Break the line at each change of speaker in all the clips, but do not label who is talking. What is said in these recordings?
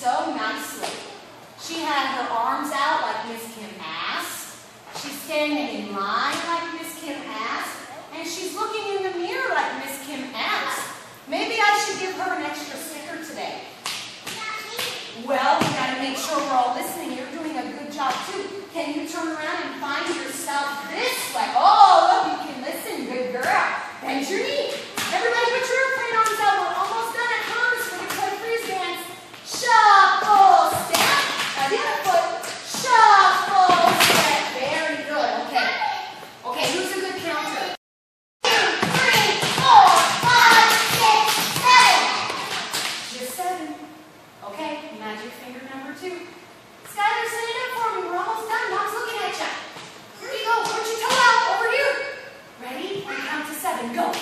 so nicely. She had her arms out like Miss Kim asked. She's standing in line like Miss Kim asked. And she's looking in the mirror like Miss Kim asked. Maybe I should give her an extra sticker today. Well, we got to make sure we're all listening. You're doing a good job too. Can you turn around and find yourself this way? Oh, look, you can listen. Good girl. Bend your knee. Everybody put your airplane arms out. We're almost done. I promise. We're going to play freeze dance. Shuffle step. Now the other foot. Shuffle step. Very good. Okay. Okay, who's a good counter? 2, 3, 4, 5, 6, 7. Just 7. Okay, magic finger number 2. Skylar, stand up for me. We're almost done. Mom's looking at you. Here you go. Put your toe out over here. Ready? And count to 7. Go. 1, 2, 3, 4, 5, 6,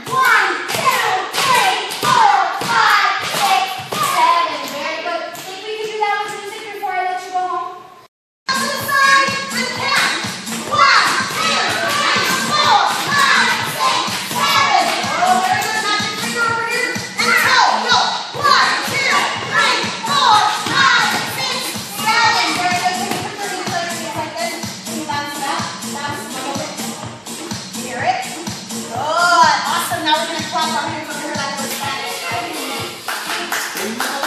7. Very good. Think we can do that with music before I let you go home? To the side and count. 1, 2, 3, 4, 5, 6, 7. Oh, very good. Magic finger over here. And toe. Go. 1, 2, 3, 4, 5, 6, 7. Very good. Can you put your knees underneath like this? Can you bounce it out? Bounce it over. Hear it? Good. Awesome. Now we're going to clap our hands over here like we're Spanish.